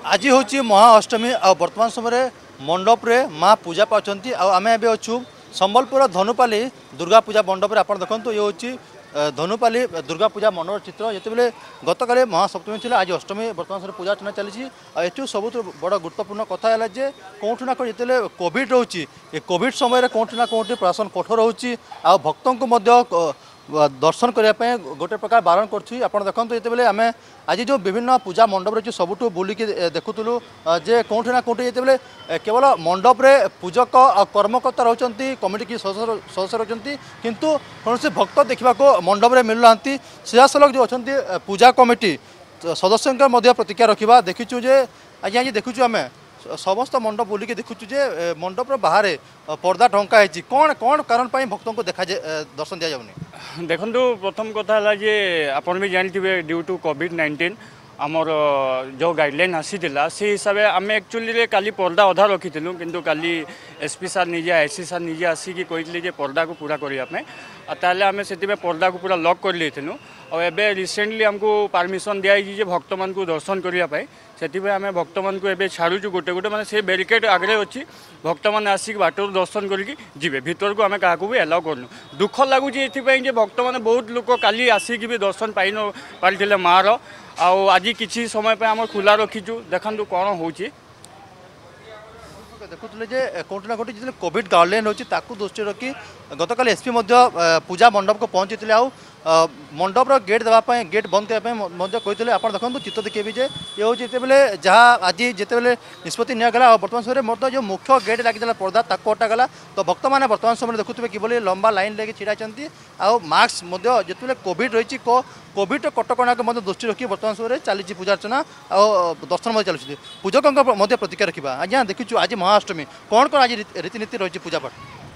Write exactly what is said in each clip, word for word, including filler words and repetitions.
आज हूँ महाअष्टमी आ वर्तमान समय मंडप रे माँ पूजा पाँच आम ए अच्छु संबलपुर धनुपाली दुर्गा पूजा मंडप आप देखते ये हूँ धनुपाली दुर्गा पूजा मंडप चित्र जिते गत काली महासप्तमी थी आज अष्टमी वर्तमान समय पूजा अर्चना चली ये सब बड़ गुरुत्वपूर्ण कथा है जे कौटि ना कौटि जिते कोविड रोचे ये कोविड समय कौटि ना कौटि प्रशासन कठोर होची आ भक्तों को दर्शन करने गोटे प्रकार बारण कर आप देखो जिते आम आज जो विभिन्न पूजा मंडप रही सबुठ बुलिकी देखुलु जे कौटि ना कौटि जिते केवल मंडप रे पूजक और कर्मकर्ता रोचंती कमिटी की सदस्य रोचंती किंतु कौन से भक्त देखा मंडप रे मिलुना सीधासलख जो अच्छा पूजा कमिटी सदस्यों प्रतिक्रिया रखा देखीचु जे आज आज देखुचु आम समस्त मंडप बुलिकी देखुचु जे मंडप बाहर पर्दा ढंका कौन कौन कारण भक्तों को देखा दर्शन दि जाऊनी देखो प्रथम कथा है जे आपन भी जानते ड्यू टू कोविड नाइंटीन आमर जो गाइडलाइन आसीला से हिसाब से आम एक्चुअली काली पर्दा अधा रखीलु किंतु काली एसपी सार निजे आईसी सार निजे आसिकी कहते पर्दा को पूरा करने ताले आम से पर्दा को पूरा लॉक कर लेलु और एबे रिसेंटली आमको परमिशन दिखाई भक्त मान को दर्शन करने से आम भक्त मान को छाड़ू गोटे गोटे मैंने से बैरिकेड आगे अच्छी भक्त मैंने आसिक बाटर दर्शन करके जी भीतर को आम क्या भी एलाउ करनु दुख लगुच ये भक्त मैंने बहुत लोग काली आसिक भी दर्शन पाई न पारी माँ आउ आज किसी समय पे आम खुला रखीचु देखु कौन हो देखुले जे कौटि ना कौटि जो कोविड गाइडलाइन होची ताकू दृष्टि रखी गत काली एसपी पूजा मंडप को पहुंची आउ मंडपर गेट देवाई गेट बंद करने कहते आप देखो चित्र देखिए जे ये हूँ जिते जहाँ आज जिते निष्पत्ति निगला बर्तमान समय मतलब जो मुख्य गेट लगी पर्दा ताको हटागला तो भक्त मैंने बर्तमान समय देखुए कि लंबा लाइन लेके छिड़ा आउ मास्क जिते कोविड रही कोविड कटकणा को दृष्टि रखी बर्तमान समय चली पूजा अर्चना और दर्शन चलुच्छे पूजकों प्रतिक्रिया रखा आज देखीचु आज महाअष्टमी कौन कौन आज रीतिनीति रही पूजा पाठ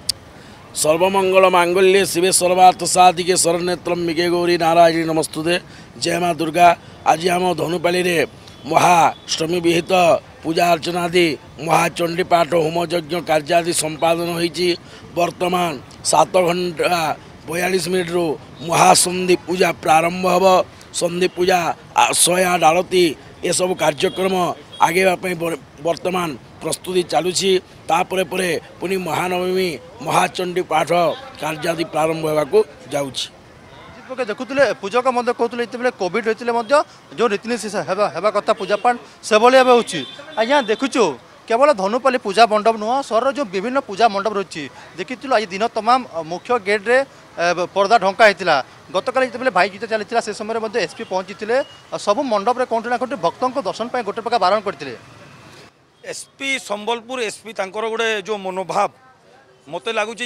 सर्वमंगल मांगल्ये शिवे सर्वार्थ साधिके शरण्येत्रम्बिके गौरी नारायणी नमस्तुते जय माँ दुर्गा आज आम धनुपाली रे महाअष्टमी विहित पूजा अर्चनादि महाचंडी पाठ होम यज्ञ कार्यादि संपादन होती वर्तमान सात घंटा बयालीस मिनिट रू महासंधि पूजा प्रारंभ हम संधि पूजा शहे आठ आरती ये सब कार्यक्रम आगे वर्तमान प्रस्तुति चलुची तापर परे पुनी महानवमी महाचंडी पाठ कार्यादि प्रारंभ होगा जाऊँगी देखुले पूजक कहते कोविड होते जो रीतिनीति है कथा पूजा पाठ से भाई होची आज देखुचु केवल धनुपाली पूजा मंडप नुह सहर जो विभिन्न पूजा मंडप रही देखी आज दिन तमाम मुख्य गेट रे पर्दा ढंका होता गत काली जिते भाई गीत चली से समय एसपी पहुंची सब मंडप रे कौटि ना कौटि भक्तों दर्शन पर गोटे प्रकार बारण करते एसपी संबलपुर एसपी तांकर गोटे जो मनोभाव मत लगुच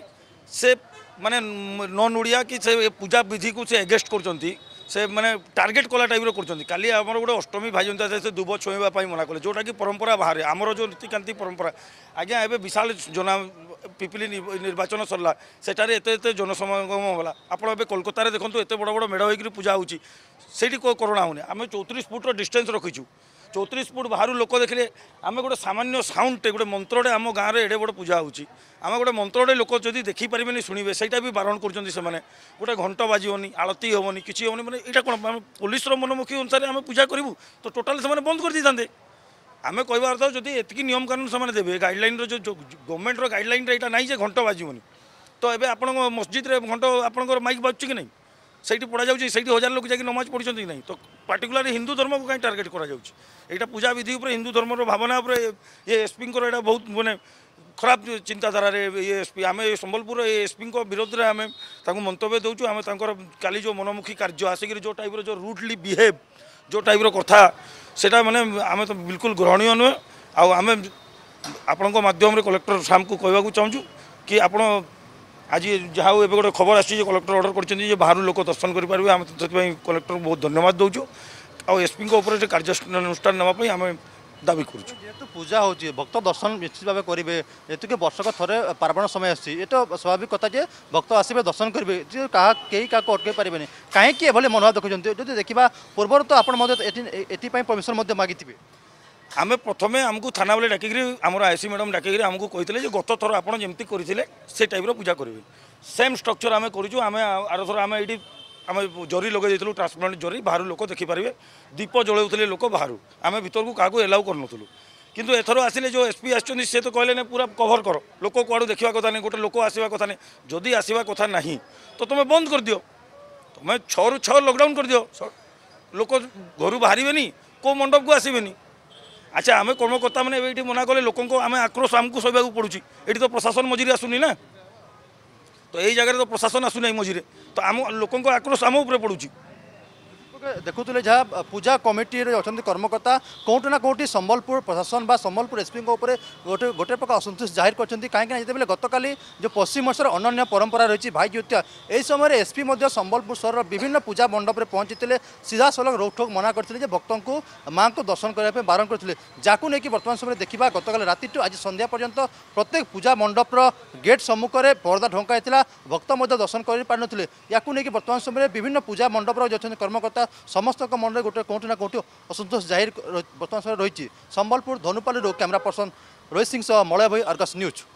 से माने नन ओडिया कि से पूजा विधि को से एगेस्ट कर से माने टार्गेट कला टाइप कर काली आमर गोटे अष्टमी भाई जनता से दुब छुईवाई मना कले जोटा कि परंपरा बाहर आमर जो नीतिकांति परंपरा आज्ञा एवं विशाल जना पिपिली निर्वाचन सरला सेठार एत एत जनसमागम होला आपड़ कोलकाता देखो एत बड़ बड़ मेढ़ होकर पूजा होती करोना होनी आम चौतीस फुट्र डिस्टेंस रखीचु चौतीस फुट बाहर लोक देखले आम गोटे सामान्य साउंडटे गोटे मंत्रे आम गाँव में एडे बड़ पूजा होची आम गोटे मंत्रे लोक जदि देखिपारे शुणे से बारण कर गोटे घंट बाजनी आलती हेनी किसी हेनी मैंने यहाँ कौन पुलिस मनमुखी अनुसार आम पूजा करूँ तो टोटाल से बंद कर दी था आम कह अर्थ जदि एतिकी नियम कानून से देवे गाइडलाइन जो गवर्नमेंट गाइडलाइन यहाँ ना घंट बाजनी तो ये आप मस्जिद घंट आप माइक बाजुची कि नहीं सही पड़ा जाऊँगी सही हजार लोग जाकि नमाज पढ़ी कि नहीं तो पार्टिकुलर हिंदू धर्म को कहीं टार्गेट करा पूजा विधि उपर हिंदू धर्म भावना उपर ये एसपी यहाँ बहुत मानने खराब चिंताधारा ये एसपी आम संबलपुर एसपी विरोध में आम मंतव्य दूचु आम काली जो मनमुखी कार्य आसिक जो टाइप जो रूटली बिहेव जो टाइप कथा से मैंने आम तो बिल्कुल ग्रहणीय नुहे आम आपण मध्यम कलेक्टर साहब को कहूँ चाहूँ कि आप आज जहाँ एवं गोटे खबर आसी कलेक्टर ऑर्डर कर बाहर लोक दर्शन करेंगे आम से कलेक्टर बहुत धन्यवाद दूचु आ एसपी कार्यानुष्ठान नापी आम दाबी कर पूजा हो भक्त दर्शन निश्चित भाव करेंगे ये वर्षक थरे पार्वण समय आसी ये तो स्वाभाविक कथा जे भक्त आसवे दर्शन करेंगे कहीं क्या अटक पारे कहीं मनोभाव देखते जो देखा पूर्व तो आपड़ी परमिशन मागिथे आम प्रथमे आमको थाना वाले डाकिक आमर आईसी मैडम डाकिक आमको कहते गत थर आपड़ जमी करते से टाइप पूजा करेंगे सेम स्ट्रक्चर आम करूँ आम आर थर आम ये आम जरी लगे देलु ट्रांसपेरेंट जरी बाहर लोक देखिपारे दीप जलाऊले लोक बाहर आम भर को क्या एलाउ करूँ किंतु एथर आसिले जो एसपी आसछन्ती से तो कहले ने पूरा कभर कर लोक कुआड़ू देखा कथा नहीं गोटे लोक आसवा कथा नहीं जदि आसवा कथा नहीं तो तुम बंद कर दियो तुम छः रु छः लॉकडाउन कर दियो लोक घर बाहर को मंडप को आसबेनी अच्छा आम कर्मकर्ता मैंने ये मना कले लोक आम आक्रोश आमको सहवाक पड़ूँ ये तो प्रशासन मझीरे आसुनी ना तो यही जगह तो प्रशासन आसुना मझीरे तो आम लोक आक्रोश आम उपर पड़ूँ देखुले जहाँ पूजा कमिटी अच्छा कर्मकर्ता कौटि ना कौटि संबलपुर प्रशासन बा संबलपुर एसपी गोटे गोटे प्रकार असंतोष जाहिर करते कहीं जिते गतकाली जो पश्चिम ओडिशार अनन्य परंपरा रही भाई ज्योतिया यही समय एसपी संबलपुर सहर विभिन्न पूजा मंडप में पहुंची सीधा सलख रोकठोक मना करते भक्तों को माँ को दर्शन करने बारण करते जहाँ नहीं कि बर्तमान समय देखा गतकाल राति आज संध्या पर्यंत प्रत्येक पूजा मंडपर गेट सम्मुख में पर्दा ढंका भक्त दर्शन कर पारे या नहीं कि बर्तमान समय विभिन्न पूजा मंडपर जो अच्छा कर्मकर्ता समस्त मन में गोटे कौटि ना कौटि असंतोष जाहिर बर्तमान समय रही संबलपुर धनुपाली कैमरा पर्सन रोहित सिंह सह मलय भाई अर्गस न्यूज।